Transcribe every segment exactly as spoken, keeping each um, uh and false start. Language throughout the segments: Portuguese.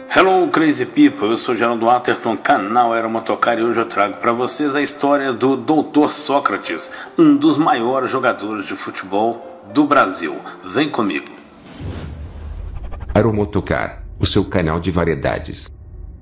Hello Crazy People, eu sou Geraldo Atherton, canal Era Motocar, e hoje eu trago para vocês a história do doutor Sócrates, um dos maiores jogadores de futebol do Brasil. Vem comigo. Aeromotocar, o seu canal de variedades.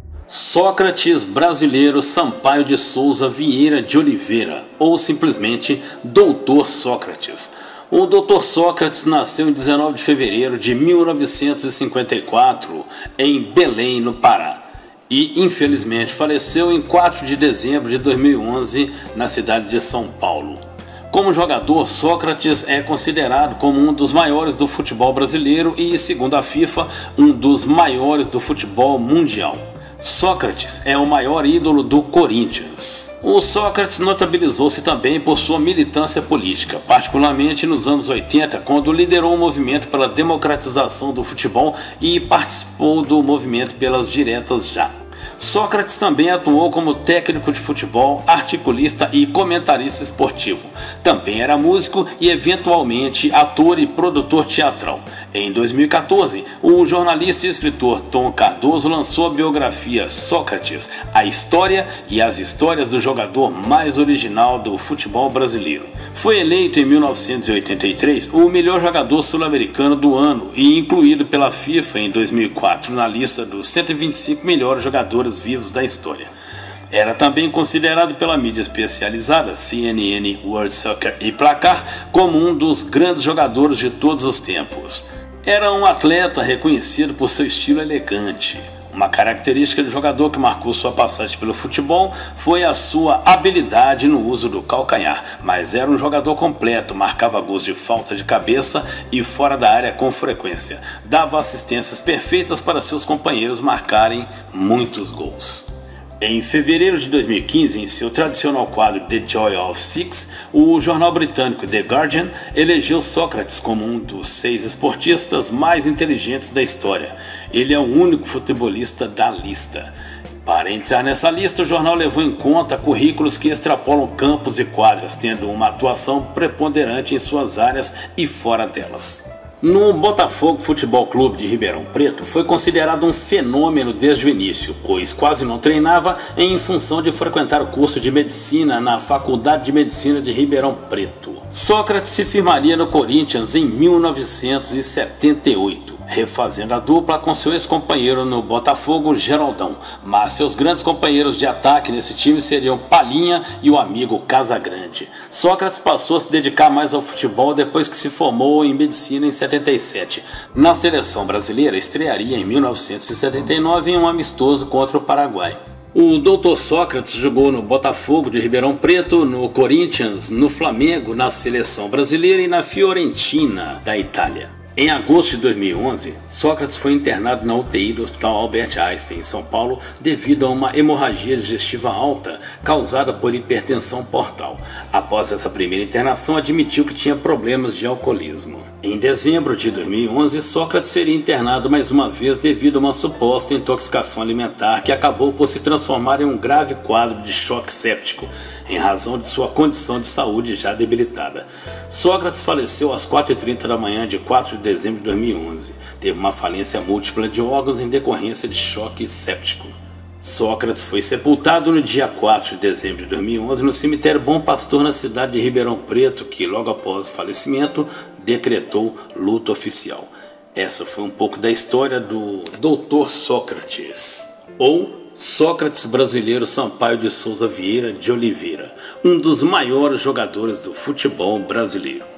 Sócrates Brasileiro Sampaio de Souza Vieira de Oliveira, ou simplesmente doutor Sócrates. O doutor Sócrates nasceu em dezenove de fevereiro de mil novecentos e cinquenta e quatro em Belém, no Pará, e infelizmente faleceu em quatro de dezembro de dois mil e onze na cidade de São Paulo. Como jogador, Sócrates é considerado como um dos maiores do futebol brasileiro e, segundo a FIFA, um dos maiores do futebol mundial. Sócrates é o maior ídolo do Corinthians. O Sócrates notabilizou-se também por sua militância política, particularmente nos anos oitenta, quando liderou o movimento pela democratização do futebol e participou do movimento pelas diretas já. Sócrates também atuou como técnico de futebol, articulista e comentarista esportivo. Também era músico e eventualmente ator e produtor teatral. Em dois mil e quatorze, o jornalista e escritor Tom Cardoso lançou a biografia Sócrates, a história e as histórias do jogador mais original do futebol brasileiro. Foi eleito em mil novecentos e oitenta e três o melhor jogador sul-americano do ano e incluído pela FIFA em dois mil e quatro na lista dos cento e vinte e cinco melhores jogadores vivos da história. Era também considerado pela mídia especializada, C N N, World Soccer e Placar, como um dos grandes jogadores de todos os tempos. Era um atleta reconhecido por seu estilo elegante. Uma característica do jogador que marcou sua passagem pelo futebol foi a sua habilidade no uso do calcanhar, mas era um jogador completo, marcava gols de falta de cabeça e fora da área com frequência. Dava assistências perfeitas para seus companheiros marcarem muitos gols. Em fevereiro de dois mil e quinze, em seu tradicional quadro The Joy of Six, o jornal britânico The Guardian elegeu Sócrates como um dos seis esportistas mais inteligentes da história. Ele é o único futebolista da lista. Para entrar nessa lista, o jornal levou em conta currículos que extrapolam campos e quadras, tendo uma atuação preponderante em suas áreas e fora delas. No Botafogo Futebol Clube de Ribeirão Preto, foi considerado um fenômeno desde o início, pois quase não treinava em função de frequentar o curso de medicina na Faculdade de Medicina de Ribeirão Preto. Sócrates se firmaria no Corinthians em mil novecentos e setenta e oito. Refazendo a dupla com seu ex-companheiro no Botafogo, Geraldão, mas seus grandes companheiros de ataque nesse time seriam Palhinha e o amigo Casagrande. Sócrates passou a se dedicar mais ao futebol depois que se formou em medicina em setenta e sete. Na seleção brasileira, estrearia em mil novecentos e setenta e nove em um amistoso contra o Paraguai. O doutor Sócrates jogou no Botafogo de Ribeirão Preto, no Corinthians, no Flamengo, na seleção brasileira e na Fiorentina da Itália. Em agosto de dois mil e onze, Sócrates foi internado na U T I do Hospital Albert Einstein, em São Paulo, devido a uma hemorragia digestiva alta causada por hipertensão portal. Após essa primeira internação, admitiu que tinha problemas de alcoolismo. Em dezembro de dois mil e onze, Sócrates seria internado mais uma vez devido a uma suposta intoxicação alimentar que acabou por se transformar em um grave quadro de choque séptico, em razão de sua condição de saúde já debilitada. Sócrates faleceu às quatro e trinta da manhã de quatro de dezembro de dois mil e onze. Teve uma falência múltipla de órgãos em decorrência de choque séptico. Sócrates foi sepultado no dia quatro de dezembro de dois mil e onze no cemitério Bom Pastor, na cidade de Ribeirão Preto, que logo após o falecimento decretou luto oficial. Essa foi um pouco da história do doutor Sócrates, ou Sócrates Brasileiro Sampaio de Souza Vieira de Oliveira, um dos maiores jogadores do futebol brasileiro.